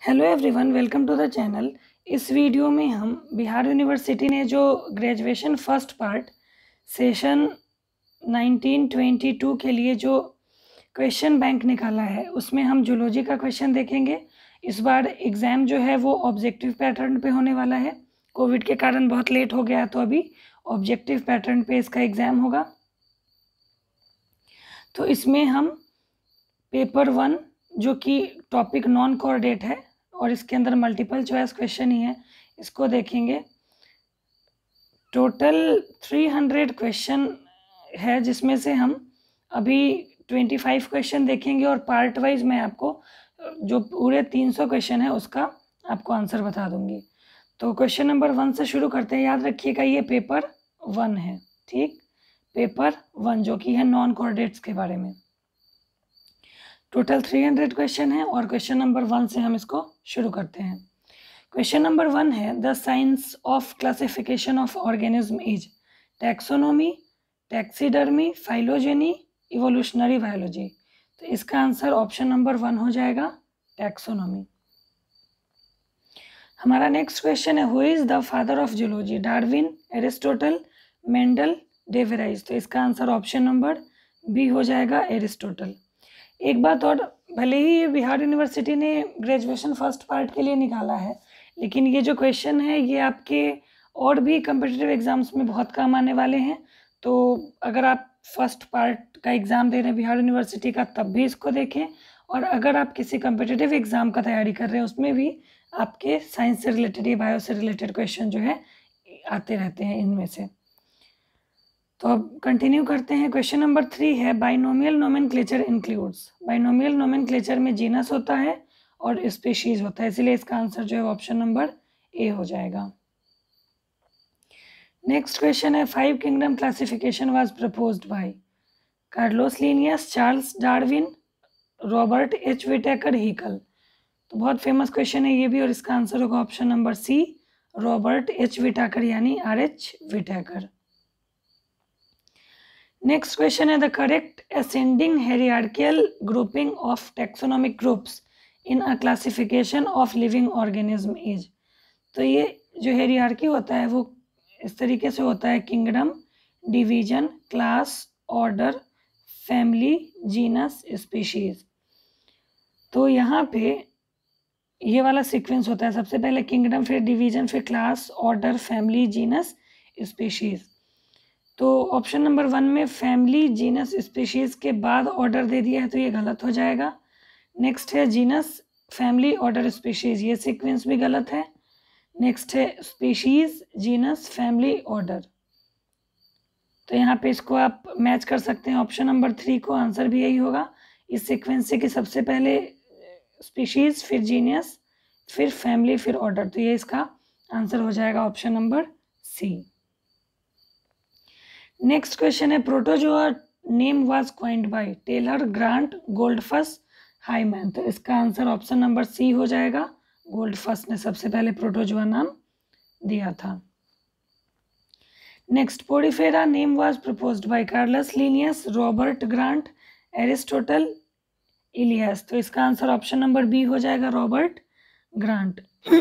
Hello everyone, welcome to the channel. इस video में हम बिहार यूनिवर्सिटी ने जो ग्रेजुएशन फर्स्ट पार्ट सेशन 1922 के लिए जो क्वेश्चन बैंक निकाला है उसमें हम जूलॉजी का क्वेश्चन देखेंगे। इस बार एग्ज़ाम जो है वो ऑब्जेक्टिव पैटर्न पे होने वाला है। कोविड के कारण बहुत लेट हो गया तो अभी ऑब्जेक्टिव पैटर्न पे इसका एग्ज़ाम होगा। तो इसमें हम पेपर 1 जो कि टॉपिक नॉन कोऑर्डिनेट है और इसके अंदर मल्टीपल चॉइस क्वेश्चन ही है, इसको देखेंगे। टोटल 300 क्वेश्चन है जिसमें से हम अभी 25 क्वेश्चन देखेंगे और पार्ट वाइज मैं आपको जो पूरे 300 क्वेश्चन है उसका आपको आंसर बता दूंगी। तो क्वेश्चन नंबर 1 से शुरू करते हैं। याद रखिएगा ये पेपर 1 है, ठीक, पेपर 1 जो कि है नॉन कोऑर्डिनेट्स के बारे में। टोटल 300 क्वेश्चन है और क्वेश्चन नंबर 1 से हम इसको शुरू करते हैं। क्वेश्चन नंबर 1 है the science of classification of organism is taxonomy, taxidermy, phylogeny, evolutionary biology. तो इसका आंसर ऑप्शन नंबर 1 हो जाएगा, टैक्सोनॉमी। हमारा नेक्स्ट क्वेश्चन है who is the father of zoology, Darwin, Aristotle, Mendel, De Vries. तो इसका आंसर ऑप्शन नंबर बी हो जाएगा, एरिस्टोटल। एक बात और, भले ही ये बिहार यूनिवर्सिटी ने ग्रेजुएशन फर्स्ट पार्ट के लिए निकाला है, लेकिन ये जो क्वेश्चन है ये आपके और भी कम्पिटिटिव एग्जाम्स में बहुत काम आने वाले हैं। तो अगर आप फर्स्ट पार्ट का एग्ज़ाम दे रहे हैं बिहार यूनिवर्सिटी का तब भी इसको देखें, और अगर आप किसी कम्पिटिटिव एग्ज़ाम का तैयारी कर रहे हैं उसमें भी आपके साइंस से रिलेटेड या बायो से रिलेटेड क्वेश्चन जो है आते रहते हैं इनमें से। तो अब कंटिन्यू करते हैं। क्वेश्चन नंबर 3 है binomial nomenclature includes. Binomial nomenclature में जीनस होता है और स्पीशीज होता है, इसलिए इसका आंसर जो है ऑप्शन नंबर ए हो जाएगा। नेक्स्ट क्वेश्चन है 5 kingdom classification was proposed by Carolus Linnaeus, Charles Darwin, Robert H Whittaker, Haeckel. तो बहुत फेमस क्वेश्चन है ये भी और इसका आंसर होगा option number C, Robert H Whittaker यानी RH विटेकर। नेक्स्ट क्वेश्चन है the correct ascending hierarchical grouping of taxonomic groups in a classification of living organism is. तो ये जो हेरियार्की होता है वो इस तरीके से होता है kingdom, division, class, order, family, genus, species. तो यहाँ पे ये वाला सीक्वेंस होता है, सबसे पहले किंगडम, फिर डिवीजन, फिर class, order, family, genus, species. तो ऑप्शन नंबर 1 में फैमिली, जीनस, स्पीशीज के बाद ऑर्डर दे दिया है तो ये गलत हो जाएगा। नेक्स्ट है जीनस, फैमिली, ऑर्डर, स्पीशीज, ये सीक्वेंस भी गलत है। नेक्स्ट है स्पीशीज, जीनस, फैमिली, ऑर्डर। तो यहाँ पे इसको आप मैच कर सकते हैं ऑप्शन नंबर 3 को, आंसर भी यही होगा इस सीक्वेंस से कि सबसे पहले स्पीशीज, फिर जीनस, फिर फैमिली, फिर ऑर्डर। तो ये इसका आंसर हो जाएगा option number C. Next question है protozoa name was coined by Taylor, Grant, Goldfuss, Hyman. तो इसका आंसर ऑप्शन नंबर सी हो जाएगा, गोल्डफस ने सबसे पहले प्रोटोजोआ नाम दिया था। Next Porifera name was proposed by Carolus Linnaeus, Robert Grant, Aristotle, Ellis. तो इसका आंसर ऑप्शन नंबर बी हो जाएगा, रॉबर्ट ग्रांट।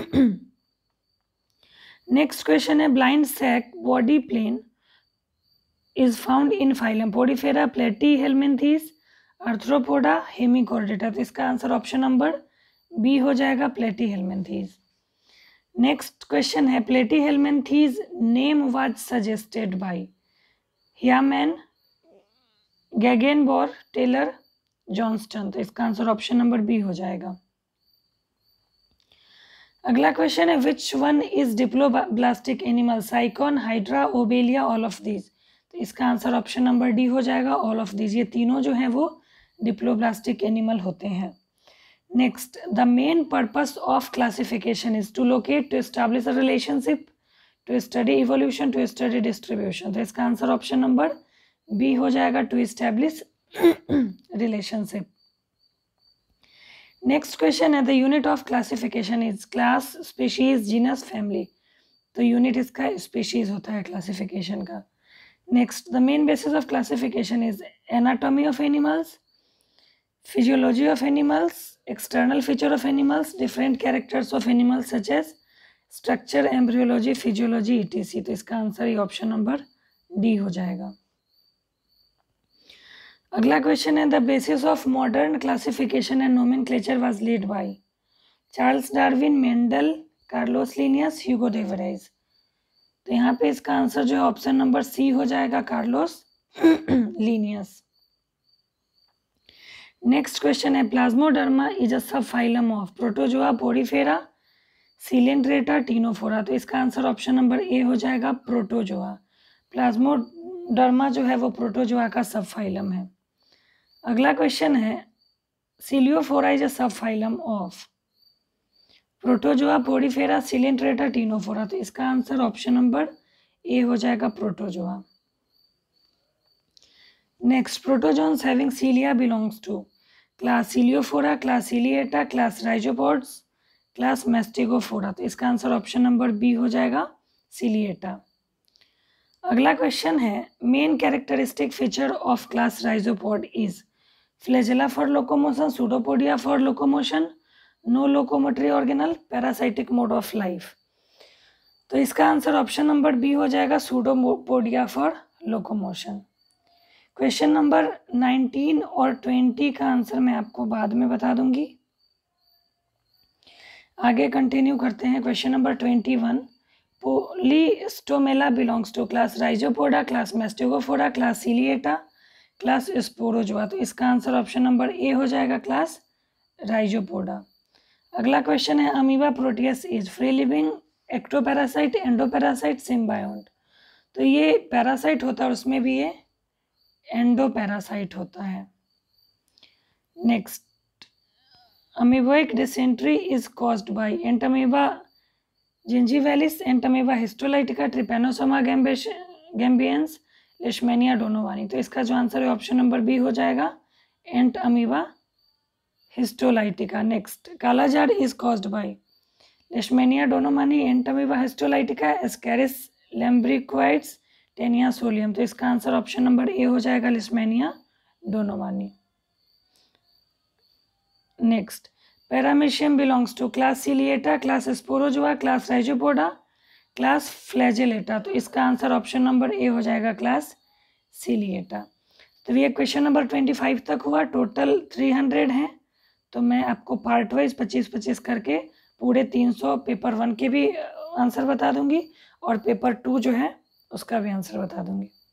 नेक्स्ट क्वेश्चन है blind sac body plan is found in phylum Podifera, Platyhelminthes, Arthropoda, Hemichordata। तो इसका answer option number B हो जाएगा, Platyhelminthes। Next question है Platyhelminthes name was suggested by Hyman, Gegenbaur, Taylor, Johnston. तो इसका answer option number B हो जाएगा। अगला क्वेश्चन है which one is diploblastic animal, Sycon, Hydra, Obelia, all of these. तो इसका आंसर ऑप्शन नंबर डी हो जाएगा, ऑल ऑफ दीज। ये तीनों जो हैं वो डिप्लोब्लास्टिक एनिमल होते हैं। Next the main purpose of classification is to locate, to establish a relationship, to study evolution, to study distribution. तो इसका आंसर ऑप्शन नंबर बी हो जाएगा, to establish relationship. Next question है the unit of classification is class, species, genus, family. तो unit इसका species होता है classification का। Next the main basis of classification is anatomy of animals, physiology of animals, external feature of animals, different characters of animals such as structure, embryology, physiology, etc. तो इसका answer ये option number D हो जाएगा। अगला question है the basis of modern classification and nomenclature was laid by Charles Darwin, Mendel, Carolus Linnaeus, Hugo de Vries. तो यहाँ पे इसका आंसर जो है ऑप्शन नंबर सी हो जाएगा, कार्लोस लिनियस। नेक्स्ट क्वेश्चन है प्लाज्मोडर्मा is a sub phylum of protozoa, porifera, coelenterata, ctenophora. तो इसका आंसर ऑप्शन नंबर ए हो जाएगा, प्रोटोजोआ। प्लाज्मोडर्मा जो है वो प्रोटोजोआ का सब फाइलम है। अगला क्वेश्चन है सिलियोफोरा is a sub phylum of protozoa, porifera, coelenterata, ctenophora. तो इसका आंसर ऑप्शन नंबर ए हो जाएगा, protozoa. Next, protozoans having cilia belongs to class ciliophora, class ciliata, class rhizopods, class mastigophora. तो इसका आंसर ऑप्शन नंबर बी हो जाएगा, सिलिएटा। अगला question है main characteristic feature of class rhizopod is flagella for locomotion, pseudopodia for locomotion, no locomotory organelle, parasitic mode of life. तो इसका answer option number B हो जाएगा, pseudopodia for locomotion. Question number 19 और 20 का आंसर मैं आपको बाद में बता दूंगी। आगे कंटिन्यू करते हैं। Question number 21, polystomella belongs to class rhizopoda, class mastigophora, class ciliata, class sporozoa. तो इसका आंसर ऑप्शन नंबर ए हो जाएगा, क्लास राइजोपोडा। अगला क्वेश्चन है amoeba proteus is free living, ectoparasite, endoparasite, symbiont. तो ये पैरासाइट होता है और उसमें भी ये एंडोपैरासाइट होता है। Next, amoebic dysentery is caused by entamoeba gingivalis, entamoeba histolytica, trypanosoma gambiense, leishmania donovani. तो इसका जो आंसर है ऑप्शन नंबर बी हो जाएगा, entamoeba histolytica. Next, kala azar is caused by leishmania donovani, entamoeba histolytica, ascaris lumbricoides, taenia solium. तो इसका answer option number A हो जाएगा, leishmania donovani. Next, paramecium belongs to class ciliata, class sporozoa, class rhizopoda, class flagellata. तो इसका answer option number A हो जाएगा, class सिलिएटा। तो ये क्वेश्चन नंबर 25 तक हुआ। टोटल 300 हैं, तो मैं आपको पार्ट वाइज 25-25 करके पूरे 300 पेपर 1 के भी आंसर बता दूंगी और पेपर 2 जो है उसका भी आंसर बता दूंगी।